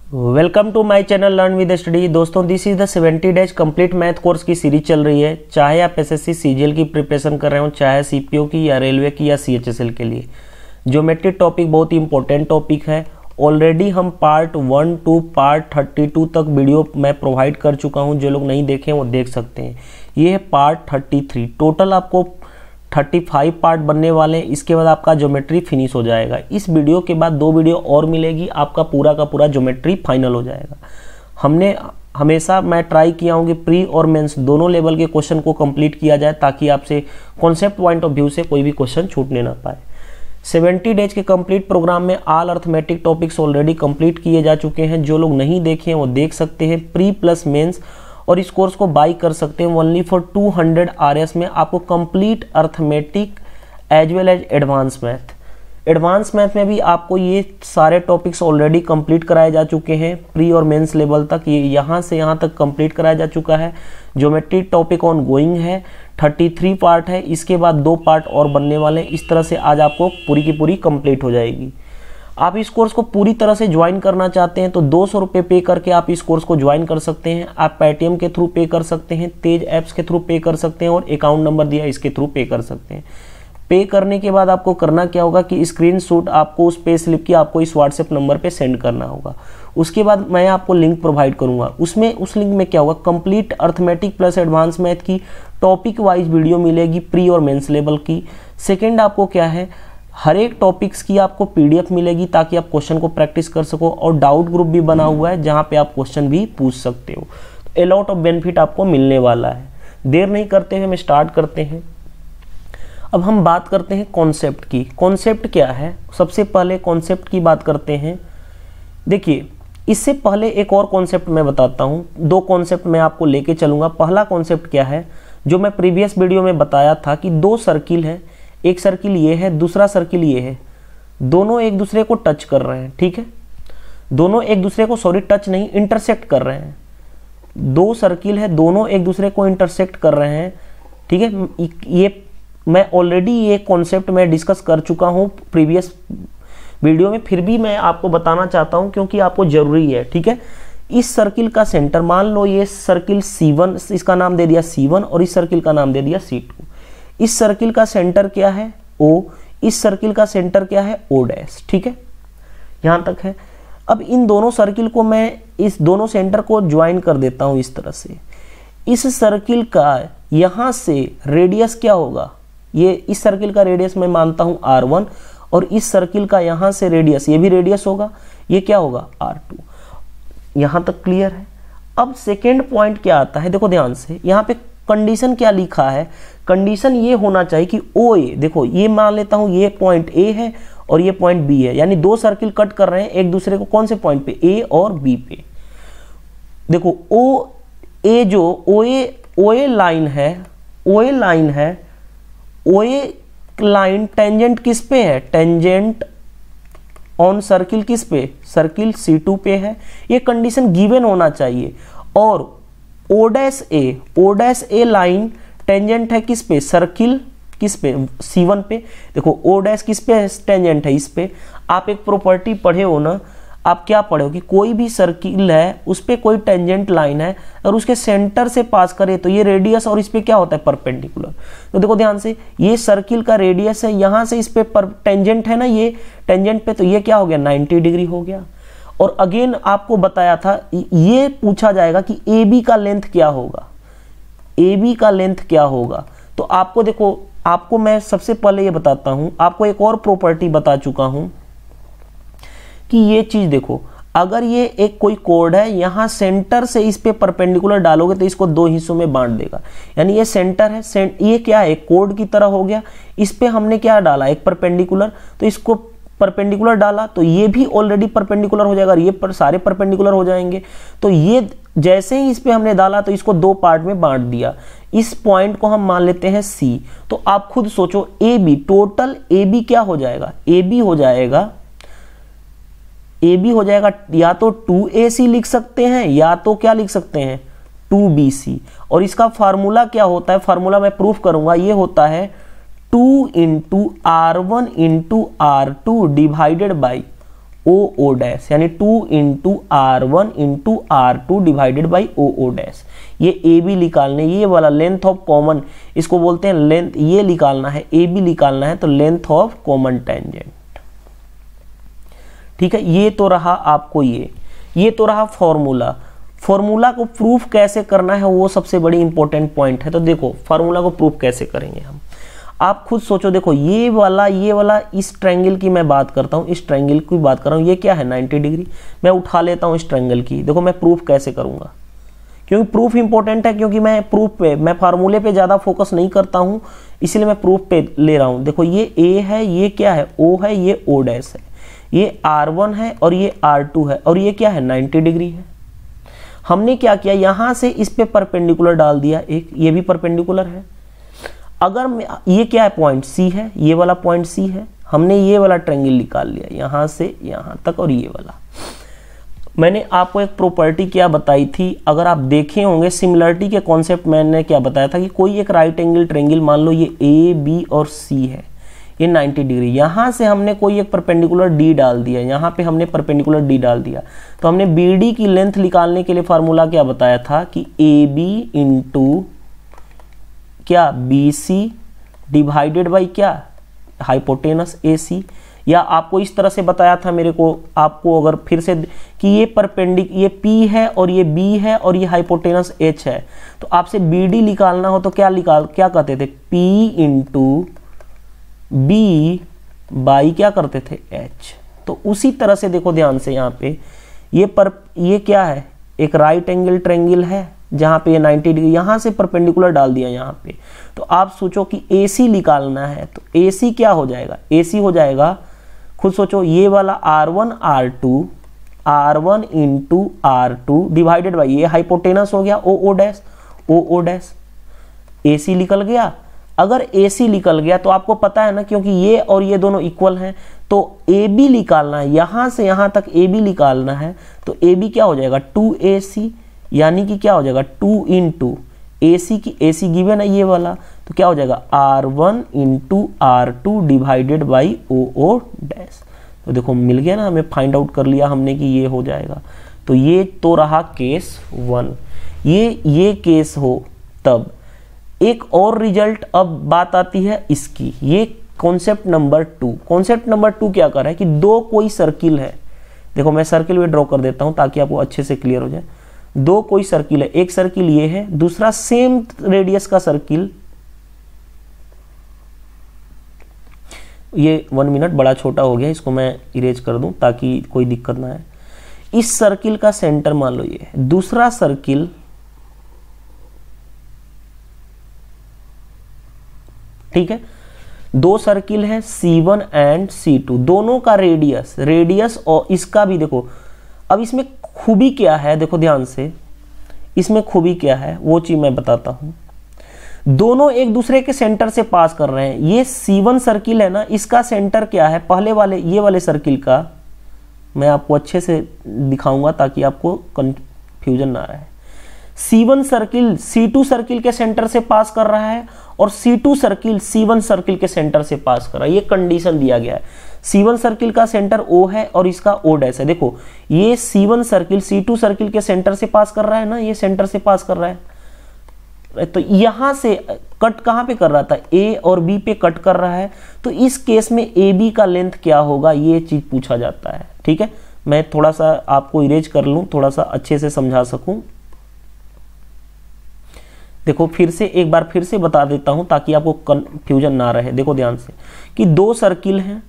Welcome to my channel learn with study. दोस्तों, this is the 70 days complete math course की series चल रही है। चाहे आप एसएससी सीजीएल की प्रिपरेशन कर रहे हो, चाहे सीपीओ की या रेलवे की या सीएचएसएल के लिए, ज्योमेट्री टॉपिक बहुत ही इंपॉर्टेंट टॉपिक है। ऑलरेडी हम पार्ट 1 टू पार्ट 32 तक वीडियो मैं प्रोवाइड कर चुका हूं। जो लोग नहीं देखे वो देख सकते हैं। ये है पार्ट 33। टोटल आपको 35 पार्ट बनने वाले हैं। इसके बाद आपका ज्योमेट्री फिनिश हो जाएगा। इस वीडियो के बाद 2 वीडियो और मिलेगी, आपका पूरा का पूरा ज्योमेट्री फाइनल हो जाएगा। हमने हमेशा मैं ट्राई किया हूँ कि प्री और मेंस दोनों लेवल के क्वेश्चन को कंप्लीट किया जाए, ताकि आपसे कॉन्सेप्ट पॉइंट ऑफ व्यू से कोई भी क्वेश्चन छूटने ना पाए। 70 डेज के कंप्लीट प्रोग्राम में all arithmetic topics already complete किए जा चुके हैं। जो लोग नहीं देखे हैं वो देख सकते हैं, प्री प्लस मेंस, और इस कोर्स को बाई कर सकते हैं ओनली फॉर 200 RS में। आपको complete arithmetic as well as advance math. Advance math में भी आपको ये सारे टॉपिक्स ऑलरेडी कंप्लीट कराए जा चुके हैं। प्री और मेंस लेवल तक ये यहाँ से यहाँ तक कंप्लीट कराया जा चुका है। ज्योमेट्री टॉपिक ऑन गोइंग है। 33 पार्ट है। इसके बाद 2 पार्ट और बनने वाले हैं। इस तरह से आज आपको पूरी की पूरी कंप्लीट हो जाएगी। आप इस कोर्स को पूरी तरह से ज्वाइन करना चाहते हैं तो 200 रुपये पे करके आप इस कोर्स को ज्वाइन कर सकते हैं। आप पेटीएम के थ्रू पे कर सकते हैं, तेज ऐप्स के थ्रू पे कर सकते हैं, और अकाउंट नंबर दिया इसके थ्रू पे कर सकते हैं। पे करने के बाद आपको करना क्या होगा कि स्क्रीनशॉट आपको उस पे स्लिप की आपको इस व्हाट्सएप नंबर पे सेंड करना होगा। उसके बाद मैं आपको लिंक प्रोवाइड करूंगा। उसमें उस लिंक में क्या होगा, complete arithmetic plus advance math की टॉपिक वाइज वीडियो मिलेगी, प्री और मेंस लेवल की। सेकेंड आपको क्या है, हर एक टॉपिक्स की आपको पीडीएफ मिलेगी, ताकि आप क्वेश्चन को प्रैक्टिस कर सको, और डाउट ग्रुप भी बना हुआ है जहां पे आप क्वेश्चन भी पूछ सकते हो। तो ए लॉट ऑफ बेनिफिट आपको मिलने वाला है। देर नहीं करते हुए हम स्टार्ट करते हैं। अब हम बात करते हैं कॉन्सेप्ट की। कॉन्सेप्ट क्या है, सबसे पहले कॉन्सेप्ट की बात करते हैं। देखिए, इससे पहले एक और कॉन्सेप्ट मैं बताता हूँ। 2 कॉन्सेप्ट मैं आपको लेके चलूंगा। पहला कॉन्सेप्ट क्या है, जो मैं प्रीवियस वीडियो में बताया था कि 2 सर्किल है, एक सर्किल ये है, दूसरा सर्किल ये है। दोनों एक दूसरे को टच कर रहे हैं, ठीक है। दोनों एक दूसरे को टच नहीं, इंटरसेक्ट कर रहे हैं। 2 सर्किल है, दोनों एक दूसरे को इंटरसेक्ट कर रहे हैं, ठीक है। ये मैं ऑलरेडी ये कॉन्सेप्ट मैं डिस्कस कर चुका हूँ प्रीवियस वीडियो में, फिर भी मैं आपको बताना चाहता हूँ क्योंकि आपको जरूरी है, ठीक है। इस सर्किल का सेंटर, मान लो ये सर्किल C1, इसका नाम दे दिया C1, और इस सर्किल का नाम दे दिया C2। इस सर्किल का सेंटर क्या है O, इस सर्किल का सेंटर क्या है O डैश, ठीक है। यहां तक है। अब इन दोनों सर्किल को मैं इस दोनों सेंटर को ज्वाइन कर देता हूं इस तरह से। इस सर्किल का यहां से रेडियस क्या होगा, ये इस सर्किल का रेडियस मैं मानता हूं R1, और इस सर्किल का यहां से रेडियस, ये भी रेडियस होगा, ये क्या होगा R2। यहां तक क्लियर है। अब सेकेंड पॉइंट क्या आता है, देखो ध्यान से, यहां पे कंडीशन क्या लिखा है। कंडीशन ये होना चाहिए कि OA, देखो ये मान लेता हूं ये पॉइंट A है और ये पॉइंट B है, यानी 2 सर्किल कट कर रहे हैं एक दूसरे को कौन से पॉइंट पे, A और B पे। देखो OA जो OA लाइन है, OA लाइन टेंजेंट किस पे है, टेंजेंट ऑन सर्किल किस पे, सर्किल C2 पे है। ये कंडीशन गिवन होना चाहिए। और O dash A line tangent है किस पे, सर्किल किस पे, C1 पे। देखो O डैश किस पे टेंजेंट है, इस पे। आप एक प्रॉपर्टी पढ़े हो ना, आप क्या पढ़े हो कि कोई भी सर्किल है उस पे कोई टेंजेंट लाइन है और उसके सेंटर से पास करे तो ये रेडियस, और इस पे क्या होता है, परपेंडिकुलर। तो देखो ध्यान से, ये सर्किल का रेडियस है, यहां से इस पे टेंजेंट है ना, ये टेंजेंट पे, तो ये क्या हो गया, 90 डिग्री हो गया। और अगेन आपको बताया था, ये पूछा जाएगा कि AB का लेंथ क्या होगा, AB का लेंथ क्या होगा। तो आपको देखो, आपको मैं सबसे पहले ये बताता हूं, आपको एक और प्रॉपर्टी बता चुका हूं कि ये चीज देखो, अगर ये एक कोई कोड है, यहां सेंटर से इस पे परपेंडिकुलर डालोगे तो इसको 2 हिस्सों में बांट देगा। यानी ये सेंटर है, ये क्या है, कोड की तरह हो गया। इस पे हमने क्या डाला, एक परपेंडिकुलर, तो इसको परपेंडिकुलर डाला तो ये भी ऑलरेडी परपेंडिकुलर हो जाएगा, और ये सारे परपेंडिकुलर हो जाएंगे। तो ये जैसे ही इस पे हमने डाला तो इसको 2 पार्ट में बांट दिया। इस पॉइंट को हम मान लेते हैं C। तो आप खुद सोचो, AB, टोटल AB क्या हो जाएगा, AB हो जाएगा या तो 2AC लिख सकते हैं, या तो क्या लिख सकते हैं, 2BC। और इसका फार्मूला क्या होता है, फार्मूला मैं प्रूफ करूंगा, ये होता है 2 × R1 × R2 divided by O O dash, यानी 2 into R1 into R2 divided by O O dash. ये ए बी निकालने, ये वाला लेंथ ऑफ कॉमन, इसको बोलते हैं लेंथ, ये निकालना है, ए बी निकालना है, तो लेंथ ऑफ कॉमन टेंजेंट। ठीक है, ये तो रहा आपको, ये तो रहा फॉर्मूला। फॉर्मूला को प्रूफ कैसे करना है वो सबसे बड़ी इंपॉर्टेंट पॉइंट है। तो देखो फॉर्मूला को प्रूफ कैसे करेंगे हम, आप खुद सोचो। देखो ये वाला इस ट्रायंगल की मैं बात करता हूँ, इस ट्रायंगल की बात कर रहा हूँ, ये क्या है 90 डिग्री। मैं उठा लेता हूँ इस ट्रायंगल की, देखो मैं प्रूफ कैसे करूँगा, क्योंकि प्रूफ इंपॉर्टेंट है, क्योंकि मैं प्रूफ पे, मैं फार्मूले पे ज़्यादा फोकस नहीं करता हूँ, इसलिए मैं प्रूफ पे ले रहा हूँ। देखो ये ए है, ये क्या है ओ है, ये ओ डैश है, ये R1 है और ये R2 है, और ये क्या है 90 डिग्री है। हमने क्या किया, यहां से इस पे परपेंडिकुलर डाल दिया एक, ये भी परपेंडिकुलर है। अगर ये क्या है पॉइंट सी है, ये वाला पॉइंट सी है, हमने ये वाला ट्रायंगल निकाल लिया यहां से यहां तक, और ये वाला मैंने आपको एक प्रॉपर्टी क्या बताई थी, अगर आप देखे होंगे सिमिलरिटी के कॉन्सेप्ट मैंने क्या बताया था कि कोई एक राइट एंगल ट्रायंगल, मान लो ये ए बी और सी है, ये 90 डिग्री, यहां से हमने कोई एक परपेंडिकुलर डी डाल दिया, यहां पे हमने परपेंडिकुलर डी डाल दिया, तो हमने बी डी की लेंथ निकालने के लिए फार्मूला क्या बताया था कि ए बी इंटू क्या बी सी डिवाइडेड बाई क्या हाइपोटेनस ए सी। या आपको इस तरह से बताया था मेरे को, आपको अगर फिर से कि ये ये P है और ये B है और ये हाइपोटेनस H है, तो आपसे BD निकालना हो तो क्या कहते थे, P इंटू B बाई क्या करते थे H। तो उसी तरह से देखो ध्यान से यहाँ पे ये क्या है, एक राइट एंगल ट्रायंगल है जहाँ पे ये 90 डिग्री, यहाँ से परपेंडिकुलर डाल दिया यहाँ पे। तो आप सोचो कि AC निकालना है, तो AC क्या हो जाएगा, AC हो जाएगा, खुद सोचो, ये वाला R1 into R2 divided by ये हाइपोटेनस हो गया ओ ओ डैश, AC निकल गया। अगर AC निकल गया तो आपको पता है ना, क्योंकि ये और ये दोनों इक्वल हैं, तो AB निकालना है, यहां से यहां तक AB निकालना है, तो AB क्या हो जाएगा 2AC, यानी कि क्या हो जाएगा 2 इंटू AC की AC गिवन है ये वाला, तो क्या हो जाएगा R1 into R2 divided by O dash. तो देखो मिल गया ना, हमें फाइंड आउट कर लिया हमने कि ये हो जाएगा। तो ये तो रहा केस 1, ये केस हो तब। एक और रिजल्ट, अब बात आती है इसकी, ये कॉन्सेप्ट नंबर 2। कॉन्सेप्ट नंबर 2 क्या कर रहा है कि दो कोई सर्किल है, देखो मैं सर्किल भी ड्रॉ कर देता हूं ताकि आपको अच्छे से क्लियर हो जाए। दो कोई सर्किल है, एक सर्किल ये है, दूसरा सेम रेडियस का सर्किल, ये 1 मिनट बड़ा छोटा हो गया, इसको मैं इरेज कर दूं ताकि कोई दिक्कत ना आए। इस सर्किल का सेंटर मान लो ये है, दूसरा सर्किल, ठीक है, दो सर्किल है C1 एंड C2, दोनों का रेडियस और इसका भी देखो। अब इसमें खूबी क्या है, देखो ध्यान से, इसमें खूबी क्या है वो चीज मैं बताता हूं। दोनों एक दूसरे के सेंटर से पास कर रहे हैं। ये C1 सर्किल है ना, इसका सेंटर क्या है, पहले वाले ये वाले सर्किल का मैं आपको अच्छे से दिखाऊंगा ताकि आपको कंफ्यूजन ना रहे। C1 सर्किल C2 सर्किल के सेंटर से पास कर रहा है और C2 सर्किल C1 सर्किल के सेंटर से पास कर रहा है, ये कंडीशन दिया गया है। C1 सर्किल का सेंटर O है और इसका O डैश है। देखो ये C1 सर्किल C2 सर्किल के सेंटर से पास कर रहा है ना, ये सेंटर से पास कर रहा है, तो यहां से कट कहां पे कर रहा था, A और B पे कट कर रहा है। तो इस केस में AB का लेंथ क्या होगा, ये चीज पूछा जाता है। ठीक है, मैं थोड़ा सा आपको इरेज कर लूं, थोड़ा सा अच्छे से समझा सकूं। देखो फिर से एक बार फिर से बता देता हूं ताकि आपको कंफ्यूजन ना रहे। देखो ध्यान से कि दो सर्किल हैं,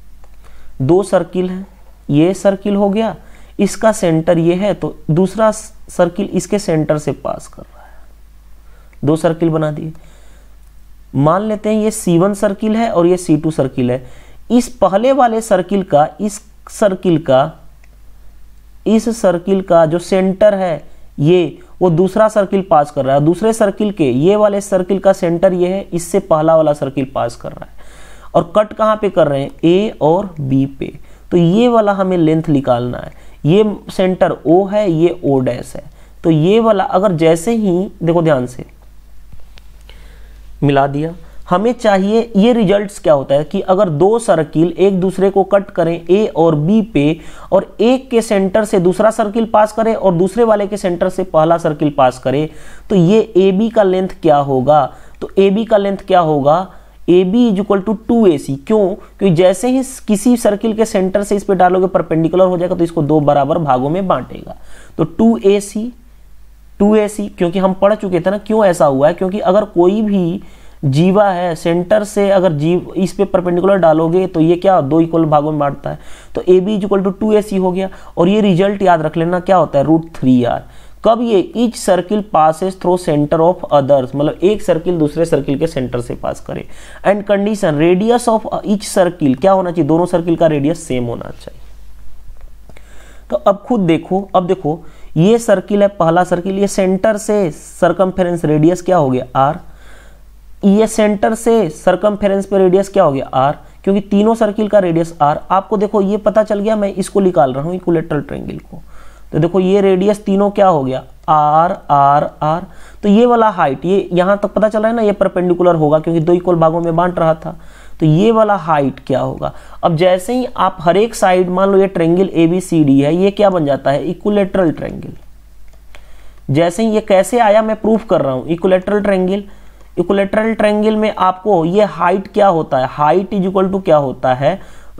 ये सर्किल हो गया, इसका सेंटर ये है, तो दूसरा सर्किल इसके सेंटर से पास कर रहा है। दो सर्किल बना दिए। मान लेते हैं ये C1 सर्किल है और ये C2 सर्किल है। इस पहले वाले सर्किल का इस सर्किल का जो सेंटर है ये, वो दूसरा सर्किल पास कर रहा है। दूसरे सर्किल के ये वाले सर्किल का सेंटर ये है, इससे पहला वाला सर्किल पास कर रहा है। और कट कहां पे कर रहे हैं, A और B पे। तो ये वाला हमें लेंथ निकालना है। ये सेंटर O है, ये O डैश है। तो ये वाला अगर जैसे ही देखो ध्यान से मिला दिया, हमें चाहिए ये रिजल्ट्स क्या होता है कि अगर दो सर्किल एक दूसरे को कट करें ए और बी पे, और एक के सेंटर से दूसरा सर्किल पास करे और दूसरे वाले के सेंटर से पहला सर्किल पास करे, तो ये ए बी का लेंथ क्या होगा? तो ए बी का लेंथ क्या होगा? A B is equal to 2AC। क्यों? क्योंकि जैसे ही किसी सर्किल के सेंटर से इस पे डालोगे परपेंडिकुलर हो जाएगा, तो इसको दो बराबर भागों में बांटेगा। तो 2AC क्योंकि हम पढ़ चुके थे ना क्यों ऐसा हुआ है, क्योंकि अगर कोई भी जीवा है सेंटर से अगर जीव इस पे परपेंडिकुलर डालोगे तो ये क्या दो इक्वल भागों में बांटता है, तो A B is equal to 2AC हो गया। और ये रिजल्ट याद रख लेना क्या होता है? √3R। कब? ये each circle passes through centre of others, मतलब एक सर्किल दूसरे सर्किल के सेंटर से पास करे। And condition radius of each circle क्या होना चाहिए? दोनों सर्किल का रेडियस सेम होना चाहिए। तो अब खुद देखो, अब देखो ये सर्किल है पहला सर्किल, ये सेंटर से सरकमफेरेंस रेडियस क्या हो गया? R। ये सेंटर से सरकमफेरेंस पे रेडियस क्या हो गया? R, क्योंकि तीनों सर्किल का रेडियस R। आपको देखो ये पता चल गया, मैं इसको निकाल रहा हूं इक्विलैटरल ट्रायंगल को। तो देखो ये रेडियस तीनों क्या हो गया? R R R। तो ये वाला हाइट, ये यहां तक पता चला है ना, ये परपेंडिकुलर होगा क्योंकि दो इक्वल भागों में बांट रहा था। तो ये वाला हाइट क्या होगा? अब जैसे ही आप हर एक साइड, मान लो ये ट्रायंगल ABCD है, ये क्या बन जाता है? Equilateral triangle. जैसे ही ये कैसे आया मैं प्रूफ कर रहा हूं, इक्विलैटरल ट्रायंगल। इक्विलैटरल ट्रायंगल में आपको ये हाइट क्या होता है? हाइट इज इक्वल टू क्या होता है?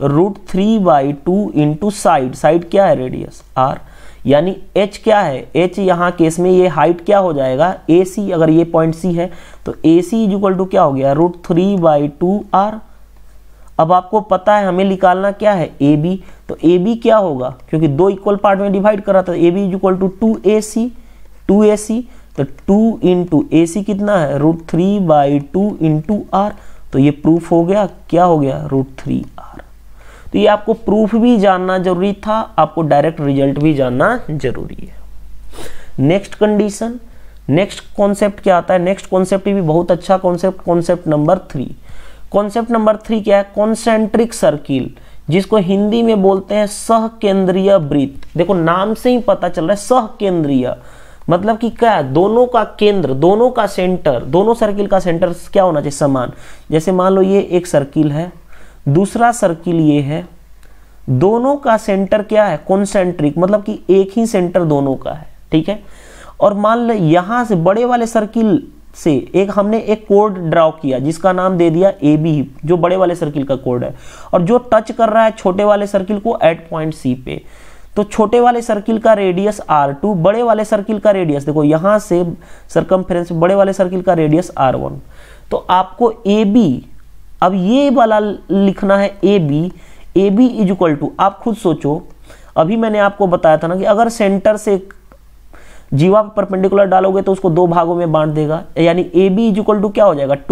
√3/2 इंटू साइड। साइड क्या है? Radius R। यानी h क्या है? h यहाँ केस में ये हाइट क्या हो जाएगा? AC। अगर ये पॉइंट C है तो AC इज इक्वल टू क्या हो गया? √3/2R। अब आपको पता है हमें निकालना क्या है? AB। तो AB क्या होगा? क्योंकि दो इक्वल पार्ट में डिवाइड कर रहा था, AB is equal to 2AC। तो 2 इंटू AC कितना है? √3/2 इंटू R। तो ये प्रूफ हो गया, क्या हो गया? √3R। तो ये आपको प्रूफ भी जानना जरूरी था, आपको डायरेक्ट रिजल्ट भी जानना जरूरी है। नेक्स्ट कंडीशन, नेक्स्ट कॉन्सेप्ट क्या आता है? नेक्स्ट कॉन्सेप्ट भी बहुत अच्छा concept, concept number 3। Concept number 3 क्या है? कॉन्सेंट्रिक सर्किल, जिसको हिंदी में बोलते हैं सहकेंद्रीय वृत्त। देखो नाम से ही पता चल रहा है सहकेंद्रीय, मतलब कि क्या? दोनों का केंद्र, दोनों का सेंटर, दोनों सर्किल का सेंटर क्या होना चाहिए? समान। जैसे मान लो ये एक सर्किल है, दूसरा सर्किल ये है, दोनों का सेंटर क्या है? कॉन्सेंट्रिक, मतलब कि एक ही सेंटर दोनों का है, ठीक है। और मान लो यहां से बड़े वाले सर्किल से हमने एक कोड ड्रॉ किया जिसका नाम दे दिया AB, जो बड़े वाले सर्किल का कोड है, और जो टच कर रहा है छोटे वाले सर्किल को एट पॉइंट C पे। तो छोटे वाले सर्किल का रेडियस R2, बड़े वाले सर्किल का रेडियस देखो यहां से सरकमफेरेंस, बड़े वाले सर्किल का रेडियस R1। तो आपको AB, अब ये वाला लिखना है AB इज इक्वल टू, आप खुद सोचो, अभी मैंने आपको बताया था ना कि अगर सेंटर से जीवा परपेंडिकुलर डालोगे तो उसको दो भागों में बांट देगा, यानी AB इज इक्वल टू क्या हो जाएगा?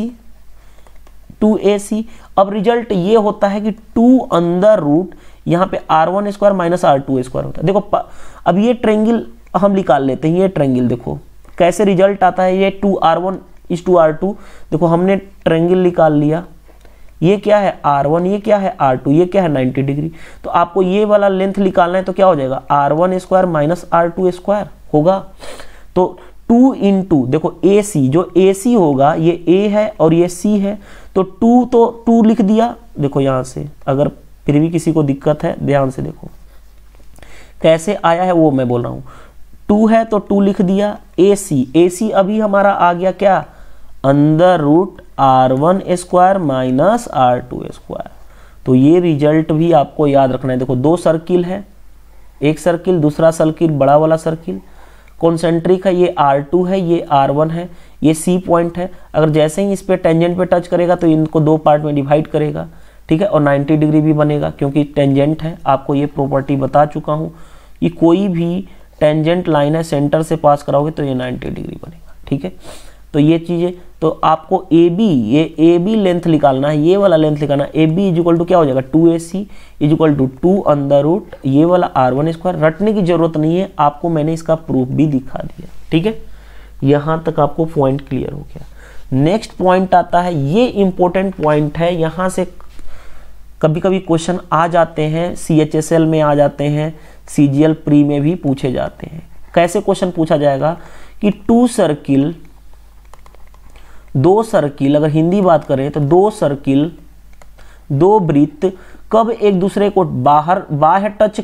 2AC। अब रिजल्ट ये होता है कि 2 अंडर रूट, यहाँ पे R1 square minus R2 square होता है। देखो अब ये ट्रायंगल हम निकाल लेते हैं, ये ट्रायंगल देखो कैसे रिजल्ट आता है। ये 2R1 इज 2R2, देखो हमने ट्रायंगल निकाल लिया। ये क्या है? R1, ये क्या है? R2, ये क्या है? 90 डिग्री। तो आपको ये वाला लेंथ निकालना है तो क्या हो जाएगा? R1 square minus R2 square होगा। तो 2 इंटू देखो AC, जो AC होगा ये A है और ये C है, तो 2 तो 2 लिख दिया। देखो यहां से अगर फिर भी किसी को दिक्कत है ध्यान से देखो कैसे आया है वो मैं बोल रहा हूं। 2 है तो 2 लिख दिया। AC अभी हमारा आ गया क्या? Under root R1 square minus R2 square. तो ये रिजल्ट भी आपको याद रखना है। देखो दो सर्किल है, एक सर्किल दूसरा सर्किल बड़ा वाला सर्किल कॉन्सेंट्रिक है, ये R2 है, ये R1 है, ये C पॉइंट है। अगर जैसे ही इस पे टेंजेंट पे टच करेगा तो इनको दो पार्ट में डिवाइड करेगा, ठीक है, और 90 डिग्री भी बनेगा क्योंकि टेंजेंट है। आपको ये प्रॉपर्टी बता चुका हूँ कि कोई भी टेंजेंट लाइन है सेंटर से पास कराओगे तो ये 90 डिग्री बनेगा, ठीक है। तो ये चीजें, तो आपको AB लेंथ निकालना है, ये वाला लेंथ निकालना है। AB इज इक्वल टू क्या हो जाएगा? 2AC is equal to 2 under root ये वाला R1 स्क्वायर। रटने की जरूरत नहीं है, आपको मैंने इसका प्रूफ भी दिखा दिया, ठीक है। यहां तक आपको पॉइंट क्लियर हो गया। नेक्स्ट पॉइंट आता है, ये इंपॉर्टेंट पॉइंट है, यहां से कभी कभी क्वेश्चन आ जाते हैं, CHSL में आ जाते हैं, CGL प्री में भी पूछे जाते हैं। कैसे क्वेश्चन पूछा जाएगा कि 2 सर्किल दो सर्किल, अगर हिंदी बात करें तो दो सर्किल, दो वृत्त कब एक दूसरे को बाह्य टच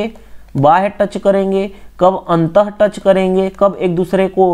करेंगे, कब अंतः टच करेंगे, कब एक दूसरे को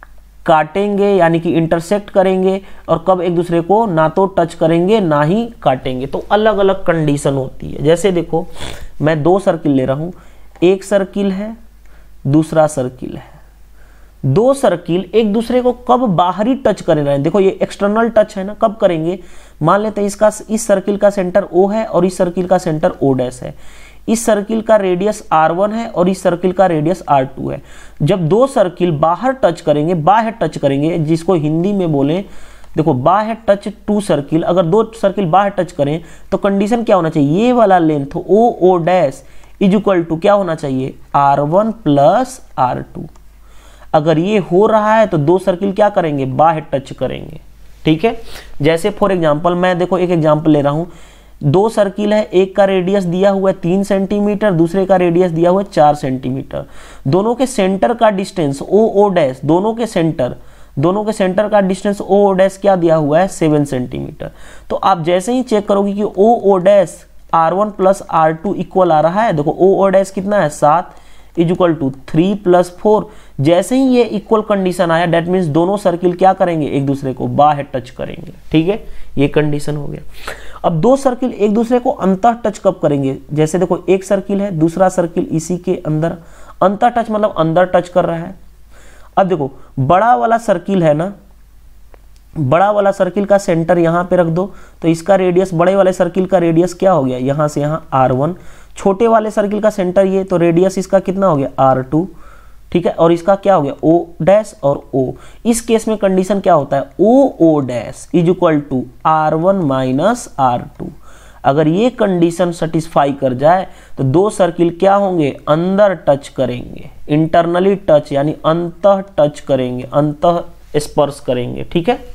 काटेंगे यानी कि इंटरसेक्ट करेंगे, और कब एक दूसरे को ना तो टच करेंगे ना ही काटेंगे। तो अलग अलग कंडीशन होती है। जैसे देखो मैं दो सर्किल ले रहा हूं, एक सर्किल है दूसरा सर्किल है, दो सर्किल एक दूसरे को कब बाहरी टच कर रहे हैं, देखो ये एक्सटर्नल टच है ना, कब करेंगे, मान लेते हैं इस सर्किल का सेंटर O है और इस सर्किल का सेंटर O' है, इस सर्किल का रेडियस R1 है और इस सर्किल का रेडियस R2 है। जब दो सर्किल बाहर टच करेंगे, बाह्य टच करेंगे, जिसको हिंदी में बोले, देखो बाह्य टच टू सर्किल, अगर दो सर्किल बाहर टच करें तो कंडीशन क्या होना चाहिए, ये वाला length OO' is equal to क्या होना चाहिए, R1 प्लस R2। अगर ये हो रहा है तो दो सर्किल क्या करेंगे, बाहर टच करेंगे। ठीक है, जैसे फॉर एग्जांपल मैं देखो एक एग्जांपल ले रहा हूं, दो सर्किल है, एक का रेडियस दिया हुआ है 3 सेंटीमीटर, दूसरे का रेडियस दिया हुआ है 4 सेंटीमीटर। दोनों के सेंटर का डिस्टेंस OO', दोनों के सेंटर का डिस्टेंस OO' क्या दिया हुआ है, 7 सेंटीमीटर। तो आप जैसे ही चेक करोगे कि OO' R1 plus R2 equal आ रहा है, देखो OO' कितना है 7 इज इक्वल टू 3 प्लस 4, जैसे ही ये इक्वल कंडीशन आया दैट मीन्स दोनों सर्किल क्या करेंगे, एक दूसरे को बाहर टच करेंगे। ठीक है, ये कंडीशन हो गया। अब दो सर्किल एक दूसरे को अंतः टच कब करेंगे, जैसे देखो एक सर्किल है दूसरा सर्किल इसी के अंदर, अंतः टच मतलब अंदर टच कर रहा है। अब देखो बड़ा वाला सर्किल है ना, बड़ा वाला सर्किल का सेंटर यहां पे रख दो तो इसका रेडियस, बड़े वाले सर्किल का रेडियस क्या हो गया, यहां से यहां R1, छोटे वाले सर्किल का सेंटर ये, तो रेडियस इसका कितना हो गया R2। ठीक है, और इसका क्या हो गया O' और O। इस केस में कंडीशन क्या होता है, OO' is equal to R1 minus R2। अगर ये कंडीशन सेटिस्फाई कर जाए तो दो सर्किल क्या होंगे, अंदर टच करेंगे, इंटरनली टच यानी अंतः टच करेंगे, अंतः स्पर्श करेंगे। ठीक है,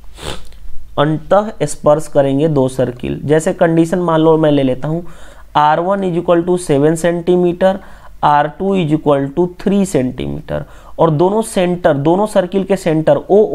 अंतः स्पर्श करेंगे दो सर्किल। जैसे कंडीशन मान लो मैं ले लेता हूं, R1 is equal to 7 centimetre, R2 is equal to 3 centimetre, और दोनों सर्किल के सेंटर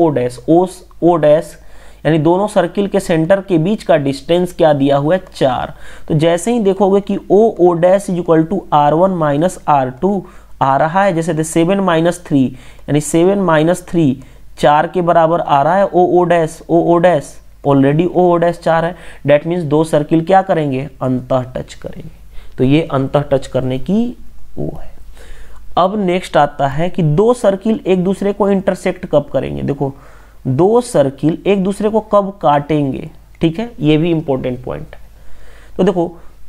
O' यानी दोनों सर्किल के सेंटर के बीच का डिस्टेंस क्या दिया हुआ है 4। तो जैसे ही देखोगे कि OO' is equal to R1 minus R2 आ रहा है, जैसे 7 माइनस 3 यानी 7 माइनस 3 4 के बराबर आ रहा है OO', ऑलरेडी OO' 4 है, डेट मीन्स दो सर्किल क्या करेंगे, अंतः टच करेंगे। तो ये अंतः टच करने की वो है। अब नेक्स्ट आता है कि दो सर्किल एक दूसरे को इंटरसेक्ट कब करेंगे, देखो दो सर्किल एक दूसरे को कब काटेंगे। ठीक है, ये भी इंपॉर्टेंट पॉइंट है। तो देखो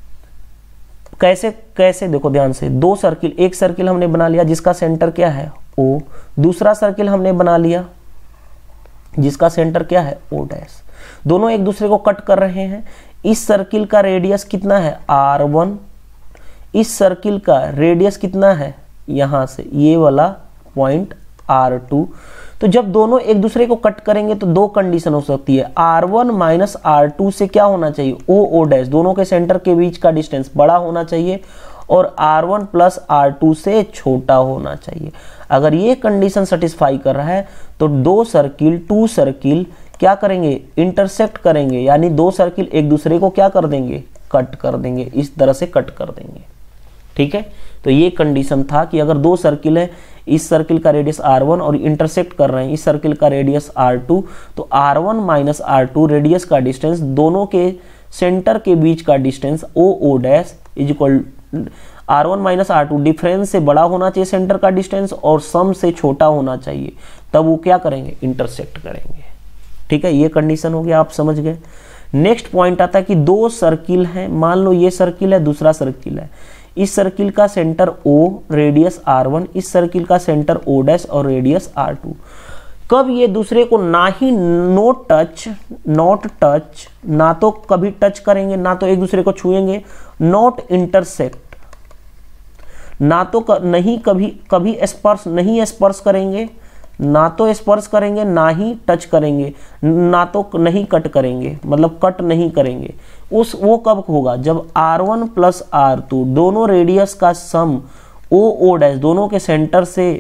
कैसे देखो ध्यान से, दो सर्किल, एक सर्किल हमने बना लिया जिसका सेंटर क्या है O, दूसरा सर्किल हमने बना लिया जिसका सेंटर क्या है O', दोनों एक दूसरे को कट कर रहे हैं। इस सर्किल का रेडियस कितना है R1, इस सर्किल का रेडियस कितना है यहां से ये वाला पॉइंट R2। तो जब दोनों एक दूसरे को कट करेंगे तो दो कंडीशन हो सकती है, R1 माइनस R2 से क्या होना चाहिए, OO', दोनों के सेंटर के बीच का डिस्टेंस बड़ा होना चाहिए और R1 प्लस R2 से छोटा होना चाहिए। अगर ये कंडीशन सेटिस्फाई कर रहा है तो दो सर्किल क्या करेंगे, इंटरसेक्ट करेंगे, यानी दो सर्किल एक दूसरे को क्या कर देंगे, कट कर देंगे, इस तरह से कट कर देंगे। ठीक है, तो ये कंडीशन था कि अगर दो सर्किल है, इस सर्किल का रेडियस R1 और इंटरसेक्ट कर रहे हैं इस सर्किल का रेडियस R2, तो R1 माइनस R2 रेडियस का डिस्टेंस, दोनों के सेंटर के बीच का distance OO' is equal R1 minus R2, difference से बड़ा होना चाहिए सेंटर का डिस्टेंस और सम से छोटा होना चाहिए, तब वो क्या करेंगे, इंटरसेक्ट करेंगे। ठीक है, ये कंडीशन हो गया, आप समझ गए। नेक्स्ट पॉइंट आता है कि दो सर्किल हैं, मान लो ये सर्किल है दूसरा सर्किल है, इस सर्किल का सेंटर O, रेडियस R1, इस सर्किल का सेंटर O' और रेडियस R2। कब ये दूसरे को ना ही नॉट टच, ना तो कभी टच करेंगे ना तो एक दूसरे को छुएंगे, नॉट इंटरसेक्ट, ना तो नहीं कभी स्पर्श करेंगे, ना तो स्पर्श करेंगे ना ही टच करेंगे, ना तो नहीं कट करेंगे, मतलब कट नहीं करेंगे। वो कब होगा, जब R1 प्लस R2 दोनों रेडियस का सम OO' दोनों के सेंटर से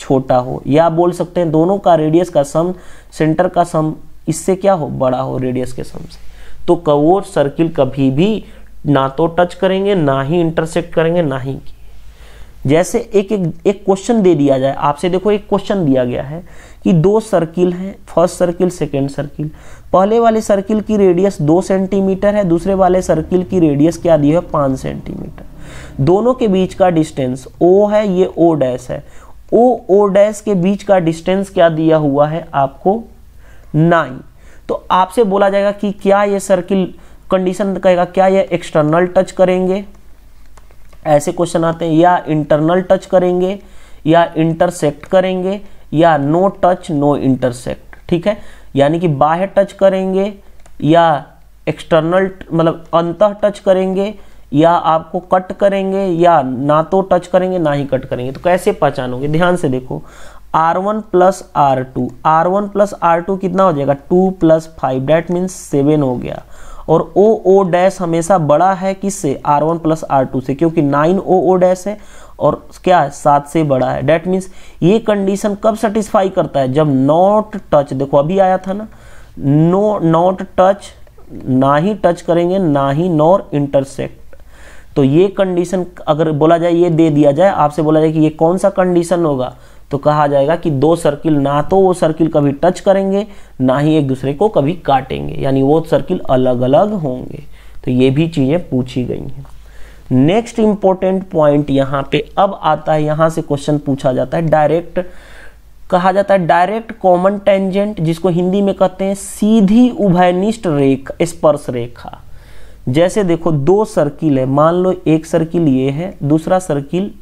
छोटा हो, या बोल सकते हैं दोनों का रेडियस का सम सेंटर का सम इससे क्या हो, बड़ा हो रेडियस के सम से, तो वो सर्किल कभी भी ना तो टच करेंगे, ना ही इंटरसेक्ट करेंगे, ना ही जैसे एक क्वेश्चन दे दिया जाए आपसे। देखो एक क्वेश्चन दिया गया है कि दो सर्किल हैं, फर्स्ट सर्किल सेकेंड सर्किल। पहले वाले सर्किल की रेडियस 2 सेंटीमीटर है, दूसरे वाले सर्किल की रेडियस क्या दी है, 5 सेंटीमीटर। दोनों के बीच का डिस्टेंस O है, ये O डैश है। O डैश के बीच का डिस्टेंस क्या दिया हुआ है आपको, 9। तो आपसे बोला जाएगा कि क्या ये सर्किल, कंडीशन कहेगा क्या ये एक्सटर्नल टच करेंगे, ऐसे क्वेश्चन आते हैं, या इंटरनल टच करेंगे, या इंटरसेक्ट करेंगे, या नो टच नो इंटरसेक्ट। ठीक है, यानी कि बाह्य टच करेंगे या एक्सटर्नल मतलब अंतः टच करेंगे, या आपको कट करेंगे, या ना तो टच करेंगे ना ही कट करेंगे। तो कैसे पहचानोगे, ध्यान से देखो, R1 plus R2, R1 plus R2 कितना हो जाएगा, 2 प्लस 5, डेट मीन्स 7 हो गया। और O डैश हमेशा बड़ा है किससे, R1 प्लस R2 से, क्योंकि 9 O डैश है और क्या है 7 से बड़ा है। डेट मीन्स ये कंडीशन कब सेटिस्फाई करता है, जब नॉट टच, देखो अभी आया था ना, नो नॉट टच, ना ही टच करेंगे ना ही नॉर इंटरसेक्ट। तो ये कंडीशन अगर बोला जाए, ये दे दिया जाए आपसे, बोला जाए कि ये कौन सा कंडीशन होगा, तो कहा जाएगा कि दो सर्किल ना तो वो सर्किल कभी टच करेंगे ना ही एक दूसरे को कभी काटेंगे, यानी वो सर्किल अलग अलग होंगे। तो ये भी चीजें पूछी गई हैं। नेक्स्ट इंपॉर्टेंट पॉइंट यहाँ पे अब आता है, यहाँ से क्वेश्चन पूछा जाता है डायरेक्ट, कहा जाता है डायरेक्ट कॉमन टेंजेंट, जिसको हिंदी में कहते हैं सीधी उभयनिष्ठ रेखा, स्पर्श रेखा। जैसे देखो दो सर्किल है, मान लो एक सर्किल ये है, दूसरा सर्किल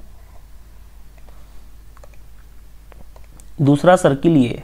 ये है,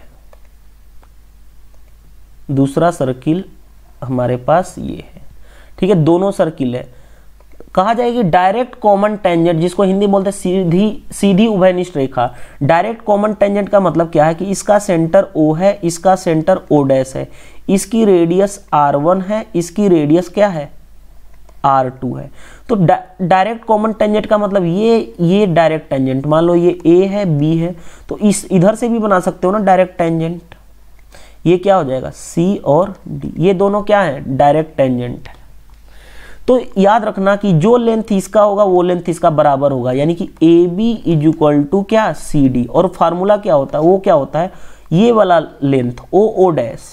दूसरा सर्किल हमारे पास ये है। ठीक है, दोनों सर्किल है, कहा जाएगी डायरेक्ट कॉमन टेंजेंट, जिसको हिंदी बोलते हैं सीधी उभयनिष्ठ रेखा। डायरेक्ट कॉमन टेंजेंट का मतलब क्या है कि इसका सेंटर O है, इसका सेंटर O डैश है, इसकी रेडियस R1 है, इसकी रेडियस क्या है R2 है। तो डायरेक्ट कॉमन टेंजेंट का मतलब ये डायरेक्ट टेंजेंट, मान लो ये A है B है, तो इस इधर से भी बना सकते हो ना डायरेक्ट टेंजेंट। ये क्या हो जाएगा C और D, ये दोनों क्या है डायरेक्ट टेंजेंट है। तो याद रखना कि जो लेंथ इसका होगा वो लेंथ इसका बराबर होगा, यानी कि AB इज इक्वल टू क्या CD। और फार्मूला क्या होता है, वो क्या होता है, ये वाला लेंथ OO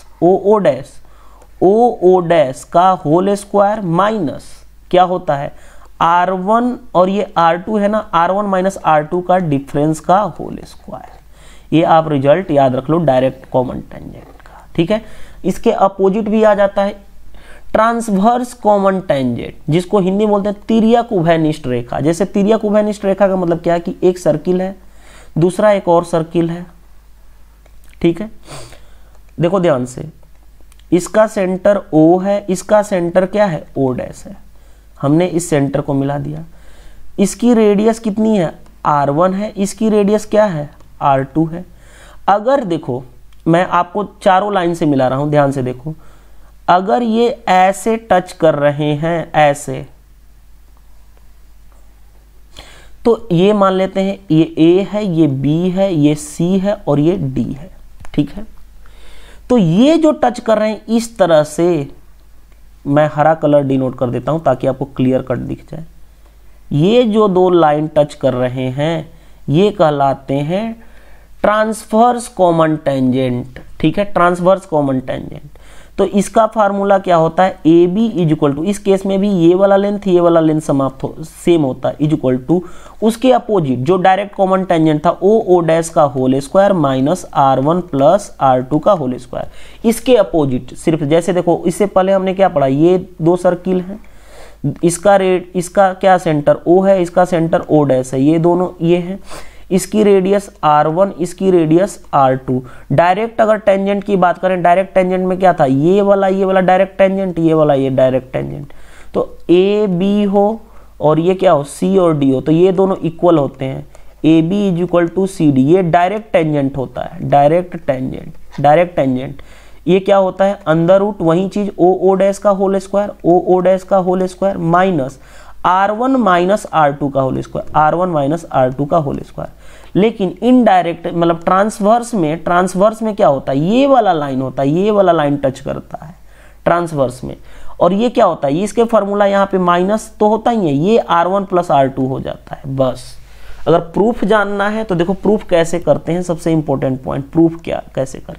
डैश का होल स्क्वायर माइनस क्या होता है R1 और ये R2 है ना, R1 माइनस R2 का डिफरेंस का होल स्क्वायर। ये आप रिजल्ट याद रख लो डायरेक्ट कॉमन टेंजेंट का। ठीक है, इसके अपोजिट भी आ जाता है ट्रांसवर्स कॉमन टेंजेंट, जिसको हिंदी बोलते हैं तिर्यक उभयनिष्ठ रेखा। जैसे तिर्यक उभयनिष्ठ रेखा का मतलब क्या है कि एक सर्किल है, दूसरा एक और सर्किल है। ठीक है, देखो ध्यान से, इसका सेंटर O है, इसका सेंटर क्या है O डैश है, हमने इस सेंटर को मिला दिया। इसकी रेडियस कितनी है R1 है, इसकी रेडियस क्या है R2 है। अगर देखो मैं आपको चारों लाइन से मिला रहा हूं, ध्यान से देखो, अगर ये ऐसे टच कर रहे हैं ऐसे, तो ये मान लेते हैं ये A है, ये B है, ये C है और ये D है। ठीक है, तो ये जो टच कर रहे हैं इस तरह से, मैं हरा कलर डिनोट कर देता हूं ताकि आपको क्लियर कट दिख जाए। ये जो दो लाइन टच कर रहे हैं ये कहलाते हैं ट्रांसवर्स कॉमन टेंजेंट। ठीक है, ट्रांसवर्स कॉमन टेंजेंट। तो इसका फार्मूला क्या होता है, AB इज इक्वल टू, इस केस में भी ये वाला लेंथ समाप्त हो सेम होता है, इज इक्वल टू उसके अपोजिट जो डायरेक्ट कॉमन टेंजेंट था OO डैश का whole square minus R1 plus R2 का होल स्क्वायर। इसके अपोजिट सिर्फ जैसे देखो, इससे पहले हमने क्या पढ़ा, ये दो सर्किल हैं, इसका क्या सेंटर O है, इसका सेंटर O डैश है, ये दोनों ये हैं, इसकी रेडियस R1, इसकी रेडियस R2। डायरेक्ट अगर टेंजेंट की बात करें, डायरेक्ट टेंजेंट में क्या था, ये वाला डायरेक्ट टेंजेंट, ये वाला ये डायरेक्ट टेंजेंट। तो AB हो और ये क्या हो C और D हो, तो ये दोनों इक्वल होते हैं, AB is equal to CD। ये डायरेक्ट टेंजेंट होता है, डायरेक्ट टेंजेंट। ये क्या होता है अंडर रूट वही चीज OO डैश का होल स्क्वायर, OO डैश का whole square minus R1 minus R2 का whole square, R1 minus R2 का होल स्क्वायर। लेकिन इनडायरेक्ट मतलब ट्रांसवर्स में क्या होता है, ये वाला लाइन होता है, ये वाला लाइन टच करता है ट्रांसवर्स में, और ये क्या होता है, ये इसके फॉर्मूला यहाँ पे माइनस तो होता ही है, ये R1 प्लस R2 हो जाता है। बस अगर प्रूफ जानना है तो देखो प्रूफ कैसे करते हैं, सबसे इंपॉर्टेंट पॉइंट, प्रूफ क्या कैसे करें।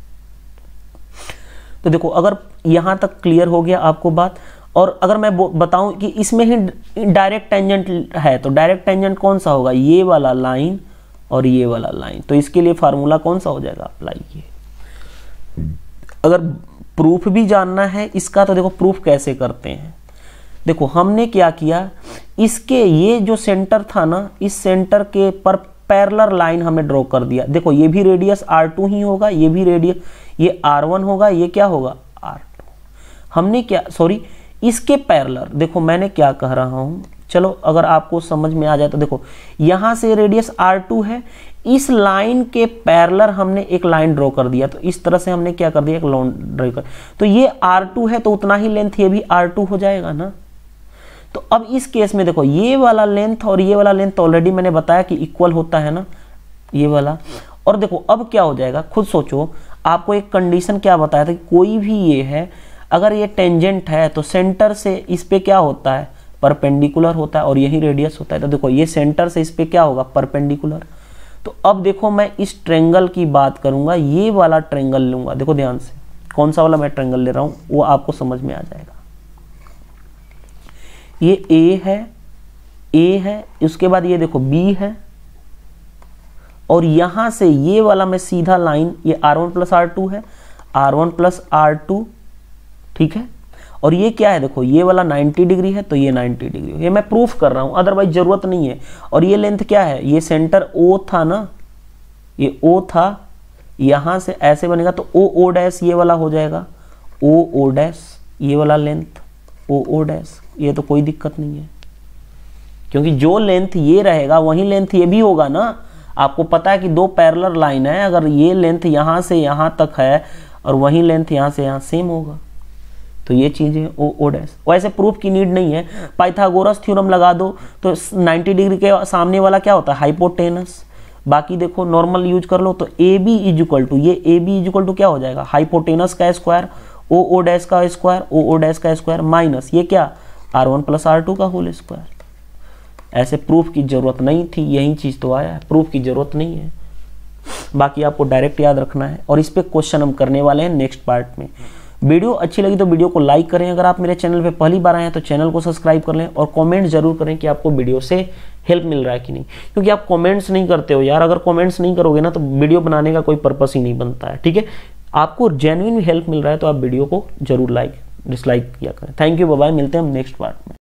तो देखो अगर यहां तक क्लियर हो गया आपको बात, और अगर मैं बताऊं कि इसमें ही डायरेक्ट टेंजेंट है, तो डायरेक्ट टेंजेंट कौन सा होगा, ये वाला लाइन और ये वाला लाइन, तो इसके लिए फार्मूला कौन सा हो जाएगा, अप्लाई। ये अगर प्रूफ भी जानना है इसका तो देखो प्रूफ कैसे करते हैं। देखो हमने क्या किया, इसके ये जो सेंटर था ना, इस सेंटर के पर पैरेलल लाइन हमने ड्रॉ कर दिया। देखो ये भी रेडियस R2 ही होगा, ये भी रेडियस, ये R1 होगा, ये क्या होगा R2। हमने क्या, सॉरी इसके पैरेलल, देखो मैंने क्या कह रहा हूं, चलो अगर आपको समझ में आ जाए तो देखो यहां से रेडियस R2 है, इस लाइन के पैरेलल हमने एक लाइन ड्रॉ कर दिया, तो इस तरह से हमने क्या कर दिया, एक लाइन ड्रॉ कर, तो ये R2 है तो उतना ही लेंथ ये भी R2 हो जाएगा ना। तो अब इस केस में देखो ये वाला लेंथ और ये वाला लेंथ ऑलरेडी मैंने बताया कि इक्वल होता है ना, ये वाला। और देखो अब क्या हो जाएगा, खुद सोचो, आपको एक कंडीशन क्या बताया था कि कोई भी ये है, अगर ये टेंजेंट है तो सेंटर से इस पे क्या होता है, परपेंडिकुलर होता है, और यही रेडियस होता है। तो देखो ये सेंटर से इस पे क्या होगा, परपेंडिकुलर। तो अब देखो मैं इस ट्रेंगल की बात करूंगा, ये वाला ट्रेंगल लूंगा, देखो ध्यान से कौन सा वाला मैं ट्रेंगल ले रहा हूं वो आपको समझ में आ जाएगा। ये A है, उसके बाद ये देखो B है, और यहां से ये वाला मैं सीधा लाइन, ये R1 प्लस R2 है, R1 प्लस R2, ठीक है। और ये क्या है, देखो ये वाला 90 डिग्री है तो ये 90 डिग्री, ये मैं प्रूफ कर रहा हूं, अदरवाइज जरूरत नहीं है। और ये लेंथ क्या है, ये सेंटर O था ना, ये O था, यहां से ऐसे बनेगा तो O डैश ये वाला हो जाएगा, O डैश ये वाला लेंथ O डैश, ये तो कोई दिक्कत नहीं है, क्योंकि जो लेंथ ये रहेगा वही लेंथ ये भी होगा ना। आपको पता है कि दो पैरेलल लाइन है, अगर ये लेंथ यहां से यहां तक है और वही लेंथ यहां से यहां सेम होगा, तो ये चीज है O डैश। वैसे प्रूफ की नीड नहीं है, पाइथागोरस थ्योरम लगा दो तो 90 डिग्री के सामने वाला क्या होता है, हाइपोटेनस। बाकी देखो नॉर्मल यूज कर लो, तो ए बी इक्वल टू, ये ए बी इक्वल टू क्या हो जाएगा, हाइपोटेनस का स्क्वायर, O डैश का स्क्वायर, O डैश का स्क्वायर, माइनस ये क्या, R1 प्लस R2 का होल स्क्वायर। ऐसे प्रूफ की जरूरत नहीं थी, यही चीज तो आया है, प्रूफ की जरूरत नहीं है। बाकी आपको डायरेक्ट याद रखना है, और इस पे क्वेश्चन हम करने वाले हैं नेक्स्ट पार्ट में। वीडियो अच्छी लगी तो वीडियो को लाइक करें, अगर आप मेरे चैनल पे पहली बार आए हैं तो चैनल को सब्सक्राइब कर लें, और कमेंट जरूर करें कि आपको वीडियो से हेल्प मिल रहा है कि नहीं, क्योंकि आप कमेंट्स नहीं करते हो यार। अगर कमेंट्स नहीं करोगे ना तो वीडियो बनाने का कोई पर्पस ही नहीं बनता है, ठीक है। आपको जेन्युइन हेल्प मिल रहा है तो आप वीडियो को जरूर लाइक डिसलाइक किया करें। थैंक यू, बाय बाय, मिलते हैं हम नेक्स्ट पार्ट में।